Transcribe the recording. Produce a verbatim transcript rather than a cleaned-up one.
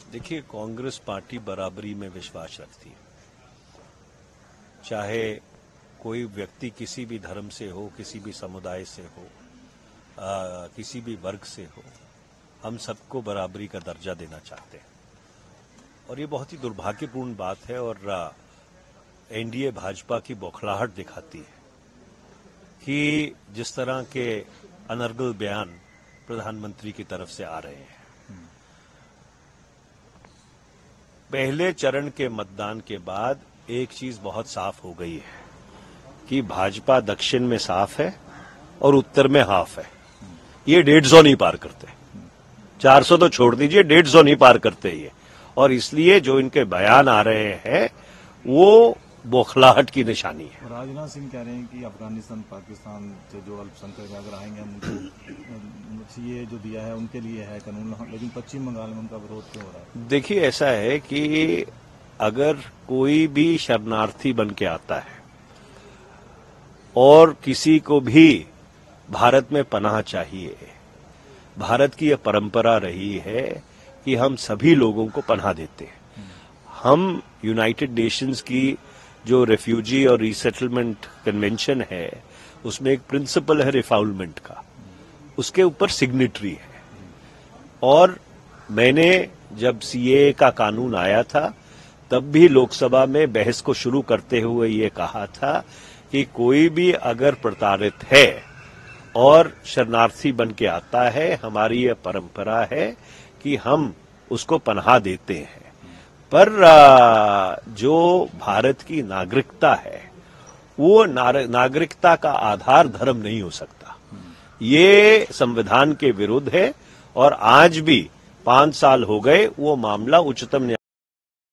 देखिए, कांग्रेस पार्टी बराबरी में विश्वास रखती है। चाहे कोई व्यक्ति किसी भी धर्म से हो, किसी भी समुदाय से हो, आ, किसी भी वर्ग से हो, हम सबको बराबरी का दर्जा देना चाहते हैं। और ये बहुत ही दुर्भाग्यपूर्ण बात है और एनडीए भाजपा की बौखलाहट दिखाती है कि जिस तरह के अनर्गल बयान प्रधानमंत्री की तरफ से आ रहे हैं। पहले चरण के मतदान के बाद एक चीज बहुत साफ हो गई है कि भाजपा दक्षिण में साफ है और उत्तर में हाफ है। ये डेढ़ सौ नहीं पार करते, चार सौ तो छोड़ दीजिए, डेढ़ सौ नहीं पार करते ये। और इसलिए जो इनके बयान आ रहे हैं वो बौखलाहट की निशानी है। राजनाथ सिंह कह रहे हैं कि अफगानिस्तान पाकिस्तान से जो अल्पसंख्यक अगर आएंगे उनको ये जो दिया है उनके लिए है कानून, लेकिन पश्चिम बंगाल में उनका विरोध क्यों हो रहा है? देखिए, ऐसा है कि अगर कोई भी शरणार्थी बन के आता है और किसी को भी भारत में पनाह चाहिए, भारत की यह परंपरा रही है कि हम सभी लोगों को पनाह देते हैं। हम यूनाइटेड नेशंस की जो रेफ्यूजी और रीसेटलमेंट कन्वेंशन है उसमें एक प्रिंसिपल है रिफाउलमेंट का, उसके ऊपर सिग्नेटरी है। और मैंने जब सीएए का कानून आया था तब भी लोकसभा में बहस को शुरू करते हुए ये कहा था कि कोई भी अगर प्रताड़ित है और शरणार्थी बन के आता है, हमारी यह परंपरा है कि हम उसको पनाह देते हैं। पर जो भारत की नागरिकता है वो नागरिकता का आधार धर्म नहीं हो सकता। ये संविधान के विरुद्ध है और आज भी पांच साल हो गए वो मामला उच्चतम